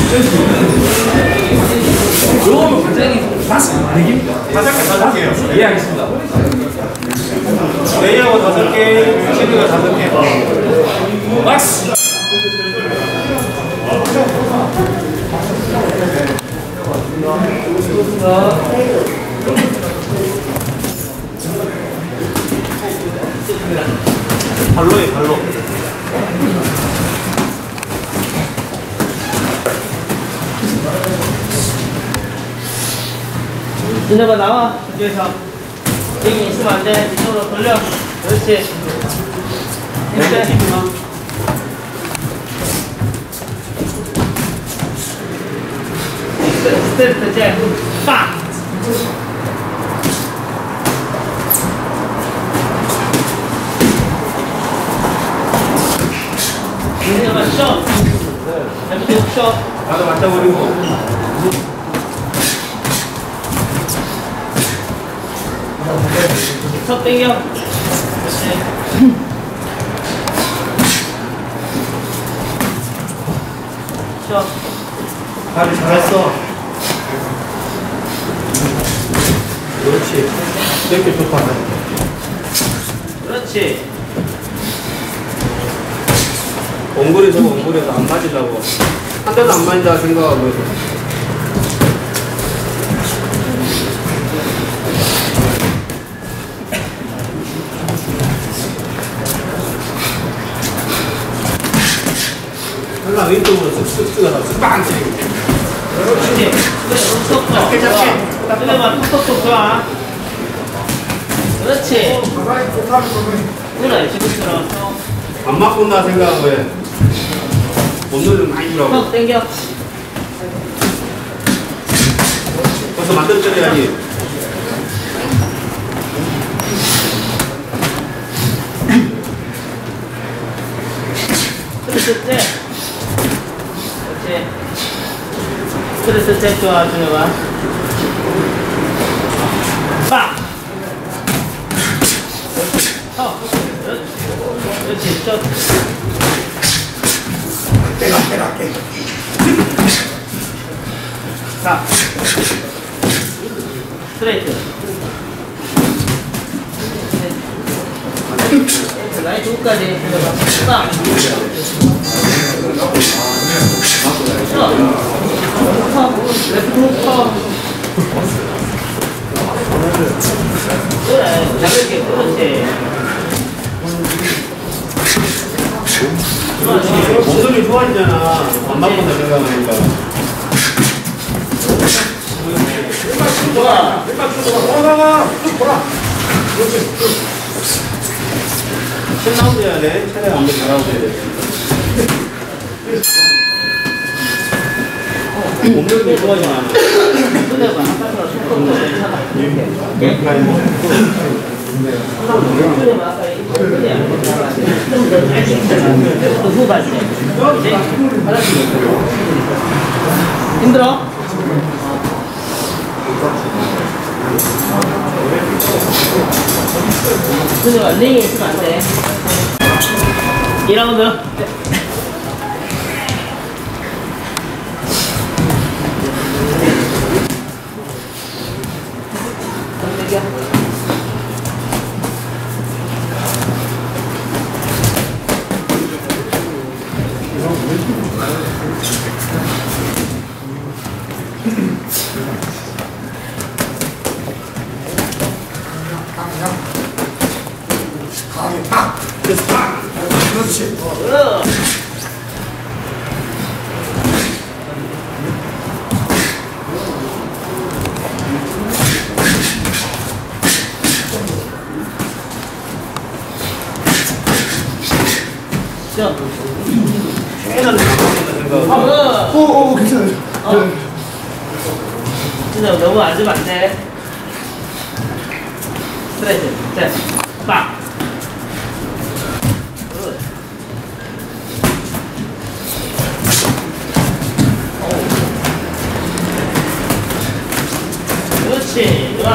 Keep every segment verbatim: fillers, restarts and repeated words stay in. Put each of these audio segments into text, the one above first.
요거는 굉장히 맞습니다. 다섯 개, 다섯 개요. 예, 알겠습니다. 레이하고 다섯 개, 시드가 다섯 개. 박스! 발로에 발로. 준혁아 나와. 저기에서 여기 있으면 안 돼. 이쪽으로 돌려. 그렇지. 힘내. 스트레이트 제 빡. 준혁아 쇼. 잘못 쇼. 나도 맞춰버리고. 턱 당겨. 그렇지. 쉬어. 다리 잘했어. 그렇지. 이렇게 좋다. 그렇지. 엉거리 저거 엉거리에서 안 맞으려고. 한 대도 안 맞는다 생각하고 해서. 하나 왼쪽으로 쓱쓱 가서 빵 치고. 그렇지. 톡톡톡. 작게 작게. 그래만 톡톡톡 좋아. 그렇지. 그래 지금처럼 안 맞고 온다 생각하고 해. 몸을 많이 주라고. 턱 당겨. 벌써 만들어줘야지. 스트레스 째. 그렇지. 스트레스 째 좋아 준혁아. 빡. 턱. 그렇지. 쪽. 빼라 빼라 빼. 자. 스트레이트. 라인 두까지 준혁아. 빡. 레프트 훅 그래 가볍게 그렇지 몸들이 좋아지잖아. 안 맞고 온다 생각하니까. 좋아 돌아가. 돌아. 칠 라운드 해야 돼. 차례 안 되면 사 라운드 해야 돼. 몸들이 좋아지잖아. 손해봐 아까처럼 손톱도 괜찮아 손해봐 아까 손이 안 괜찮아 또 후바지 이제 하나씩 힘들어? 손해봐 링에 있으면 안돼 이 라운드 그렇지. 어, 오오 괜찮아요. 어. 진짜 너무 앉으면 안 돼. 스트레이트. 자, 빡. 그렇지. 좋아.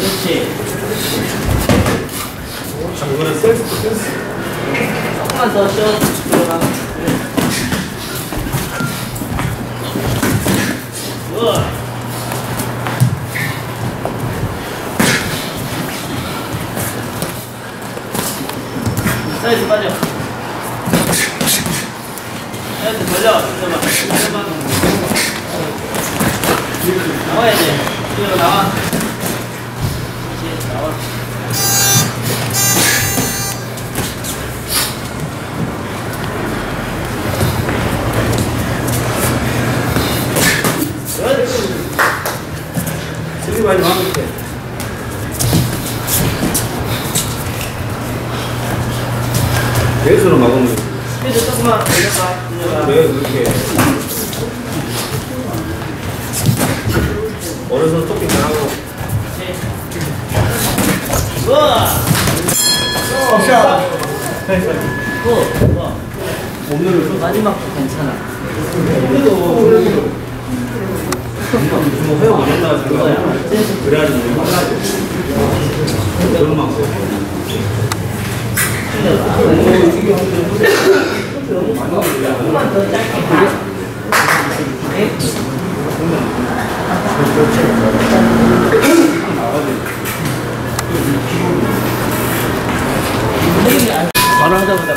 그렇지. 이거는 센스 센스. 조금만 더 쉬어 들어가. 굿. 사이드 빠져. 사이드 돌려. 잠깐만. 잠깐만. 나와야 돼. 이리로 나와. 그렇지. 나와. 슬립 많이 막을게. 배수로 막으면 스피드 조금만 올려봐. 올려봐. 왜 그렇게 어려서 토끼 잘하고. 우와! 샷. 굿! 우와! 오늘은 마지막도 괜찮아. 그래도 뭐 회복 안 한다고 생각하고 그래야지 뭐 하려고 그런 만큼 조금만 더 짧게 가. 바로 하자마자.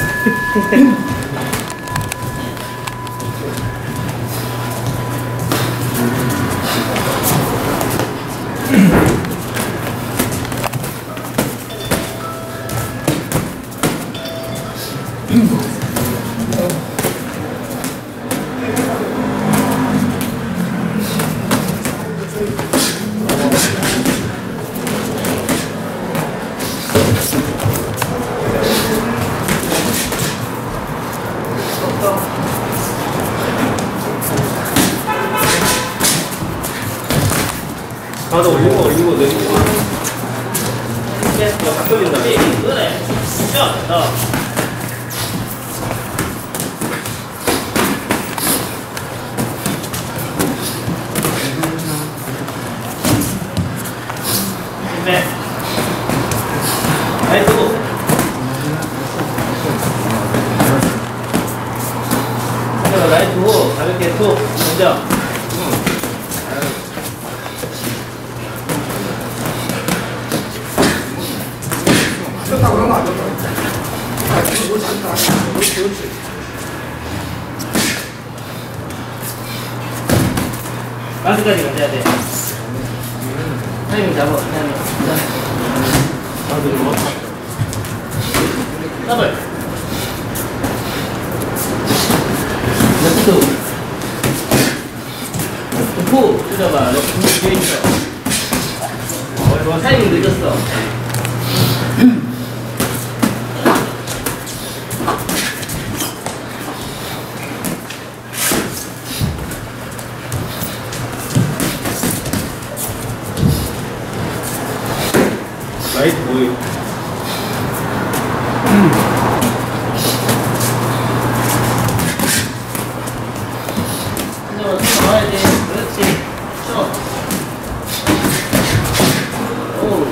가서 올리고 올리고 내리고 딱 걸린다. 그래. 자, 더. 네. 나이스. 자, 라이트 후 가볍게 툭 먼저. 마스까지 가져야 돼. 타이밍 잡아. 타이밍. 더블. 레프트. 후. 뜯어봐. 레프트 뒤에 있어. 어, 좋아. 타이밍 늦었어. 라이트 보이. 이제 어떻게 나와야 돼? 그렇지. 쳐. 오.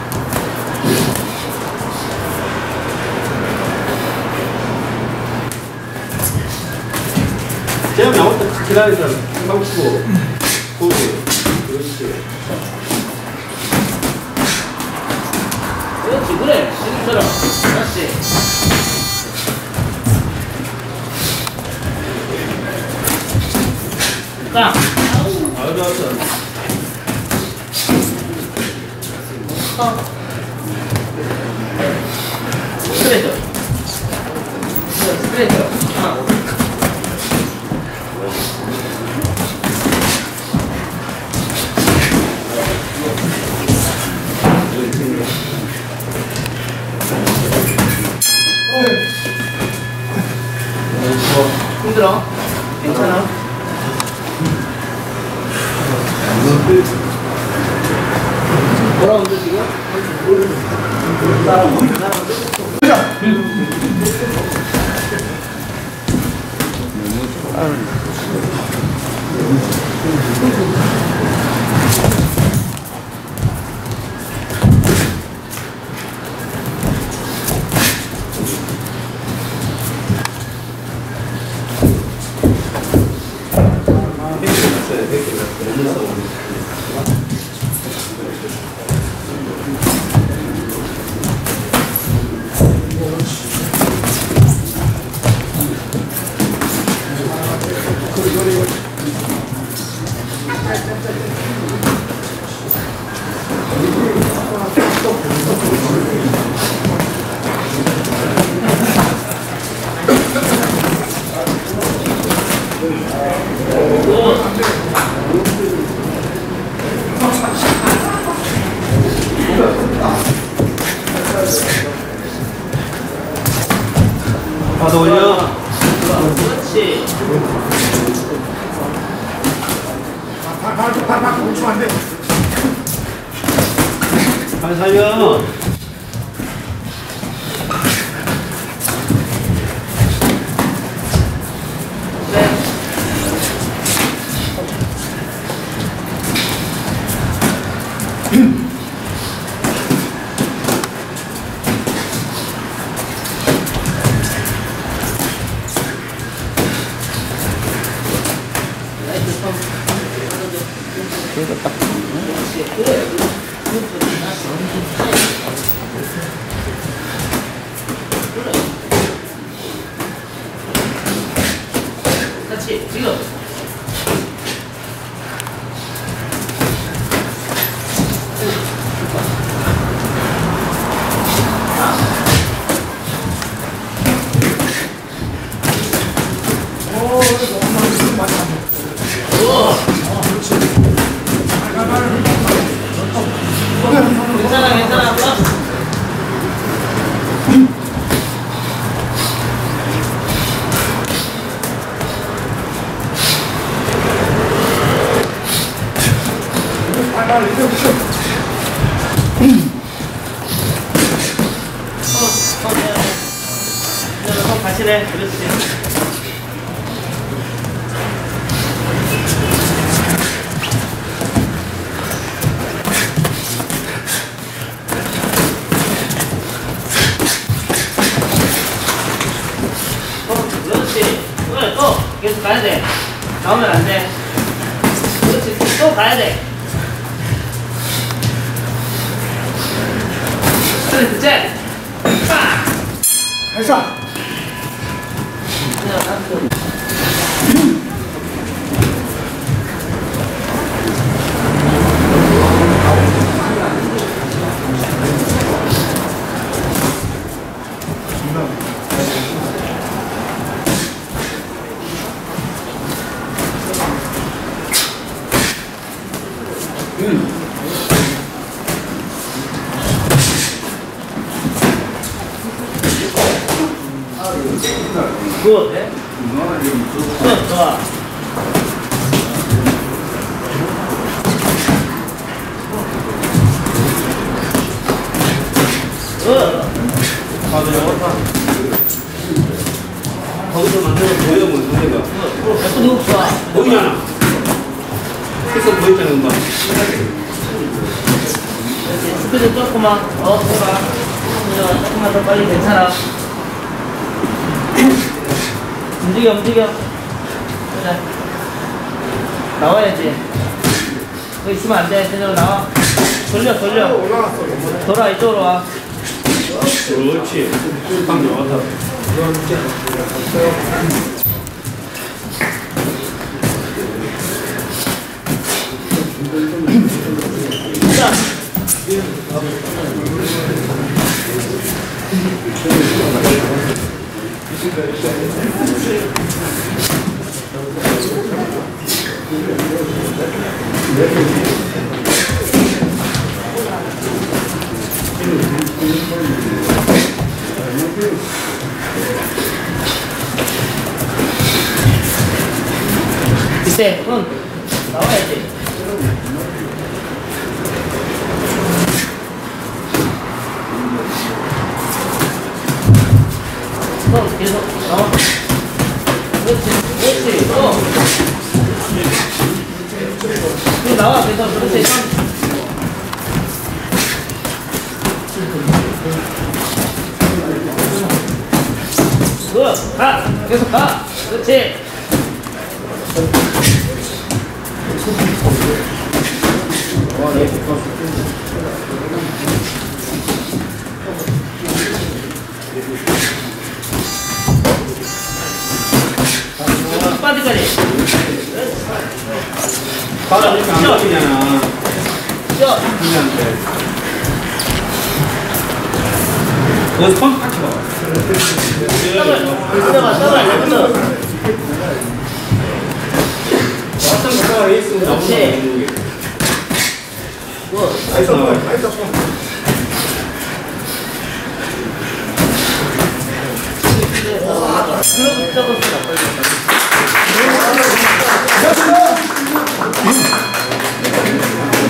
제가 나올 때 기다리자. 한방 치고. 보고. 그렇지. 그렇지, 그래. 지금처럼. 그렇지. 딱. 아주 좋았어. 어. 스트레이트. 스트레이트. 하나. 힘들어? 괜찮아? 돌아온다 지금? 따라온다 다음에 살려. 그렇지, 지금. 괜찮아, 괜찮아. 손 같이 내. 그렇지. 그렇지. 그래, 또 계속 가야 돼. 나오면 안 돼. 그렇지. 또 가야 돼. 그래, 째. 빡. 가자. 굿. 굿, 좋아. 굿. 거기서 만들어 보여, 뭐, 선생가. 예쁜 훅 좋아. 보이잖아. 계속 보였잖아, 금방. 스피드 조금만 더 해봐. 조금만 더 빨리 괜찮아. 움직여, 움직여. 그래. 나와야지. 거기 있으면 안 돼. 제대로 나와. 돌려, 돌려. 돌아, 이쪽으로 와. 그렇지. 방 나왔다. 자. 이때 응 나와야지. 응 계속 나와. 그렇지 그렇지 또. 또 나와 계속. 그렇지. 굿 가 계속 가. 그렇지. 빠지까지. 바로 이렇게 안 보이잖아. 뛰어. 그냥한테. 거기서 펑 같이 봐. 더블. 들어가 더블. 더블. 어떤 거가 에이스로 나오는 그렇지. 굿. 나이스 볼, 나이스 볼. 그래서